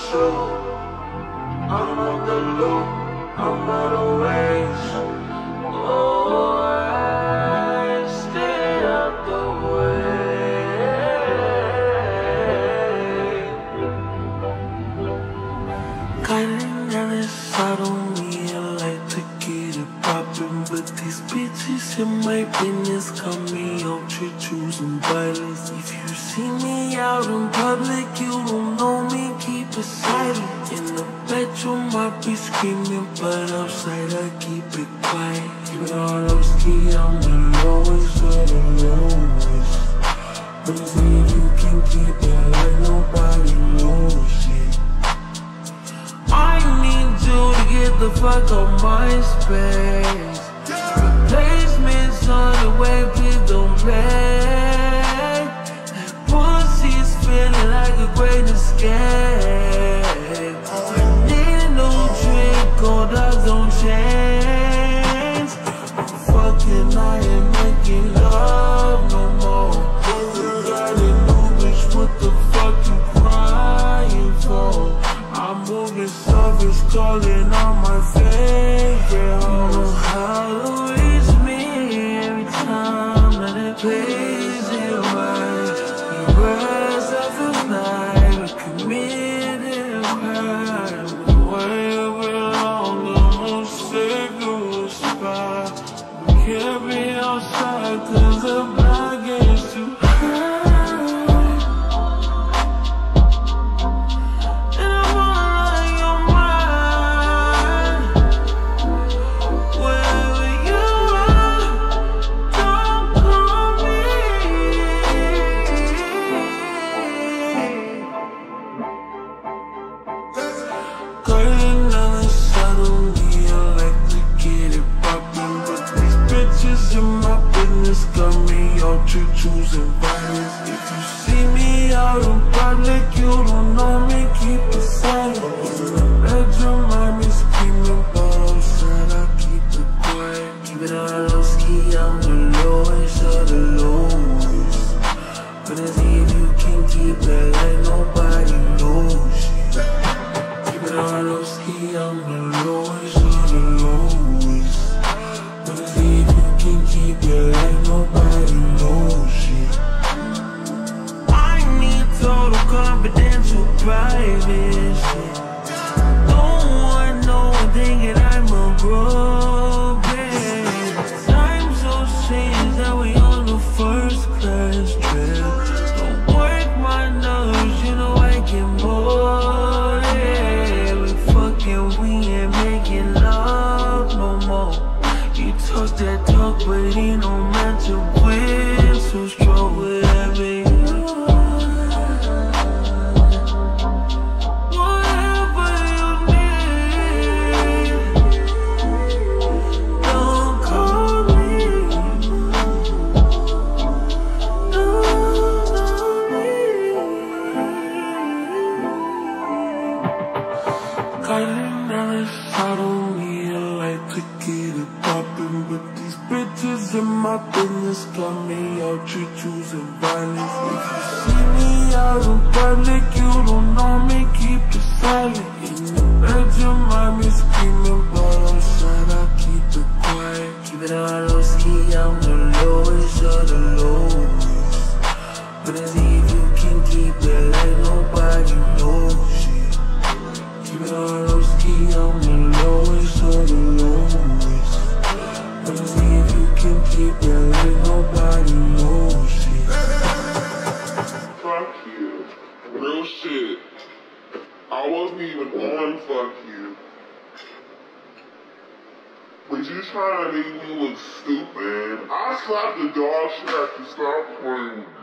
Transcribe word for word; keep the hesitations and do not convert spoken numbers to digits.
true. I'm on the loop, I'm on the waves. Oh, I stay out the way. Kinda jealous, I don't really like to get it poppin', but these bitches in my business got me out here choosing violence. If you see me out in public, you don't know me, keep it silent. In the bedroom, I be screaming, but outside I keep it quiet. Keep it all low-key, I'm the lowest of the lowest. But it's me, you can keep it like nobody knows shit. I need you to get the fuck on my space. Replacements on the way, please don't play. That pussy's feeling like a great escape. I need a new drink, gold dogs don't change. I'm fucking, I ain't making love no more. You got a new bitch, what the fuck you crying for? I'm moving service, calling on my favorite hoes. You know how to reach me every time that it plays it right. The rest of the night we committed a crime. The way we belong, almost sick of a spot. We can't be outside cause the block gets too high. Choosing violence. If you see me out in public, you don't know me, keep it silent. In the bedroom, I be screaming, but outside I keep it quiet. Keep it on low-key, I'm the lowest of the lowest. But it's if you can keep it like nobody knows shit. Keep it on low-key, I'm the lowest of the lowest. But it's if you can keep it like nobody knows shit. Total confidential private shit. Don't want no one thinking I'm a bro, babe. Time so strange that we on the first class trip. Don't work my nerves, you know I get bored. Yeah, we fucking, we ain't making love no more. You talk that talk, but ain't no man to win. So strong with that, baby. I don't really like to get it poppin', but these bitches in my business got me out here choosing violence. If you see me out in public, you don't know me, keep it silent. In the bedroom, I be screaming, but outside I keep it quiet. Keep it on low-key, I'm the lowest of the lowest. But it's if you can keep it like nobody knows shit. Keep it on low-key, I'm the lowest of the lowest. But it's if you can keep it like nobody knows shit. Fuck you. Real shit. I wasn't even on fuck you. But you trying to make me look stupid. I slapped the dog shit after stop playing with me.